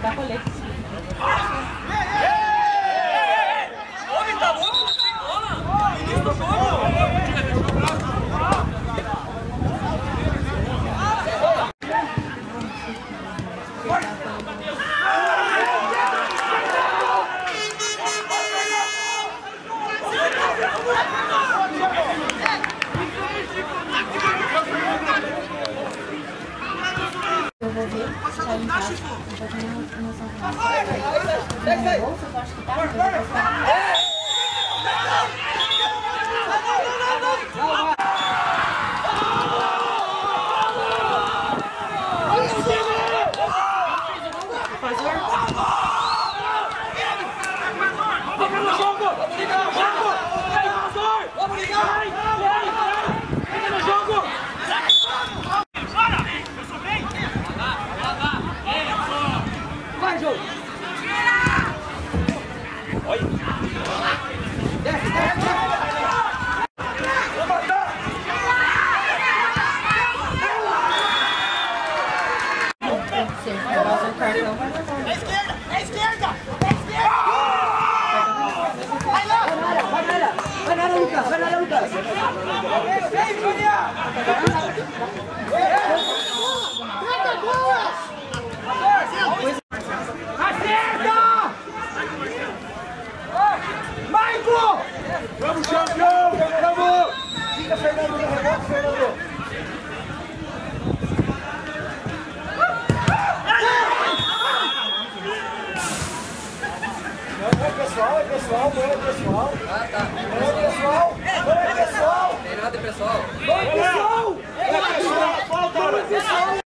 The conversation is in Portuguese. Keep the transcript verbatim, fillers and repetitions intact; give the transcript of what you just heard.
Tá colete. Homem, tá louco? Bola! Início do jogo! Eu vou ver, sai em casa, eu vou ter uma noção de no meu bolso, eu acho que tá, mas eu vou ficar. É esquerda! É esquerda! É esquerda! Vai lá! Vai nela! Vai nela, Lucas! Vai nela, Lucas! Vem, Julia! Trata boa! Acerta! Maico! Vamos, campeão! Vamos! Fica, Fernando, no rebote, Fernando! Pessoal, é pessoal, não é pessoal. Ah, tá. Não é pessoal, não é pessoal. Tem nada, pessoal. Não é pessoal. É pessoal. Falta, pessoal.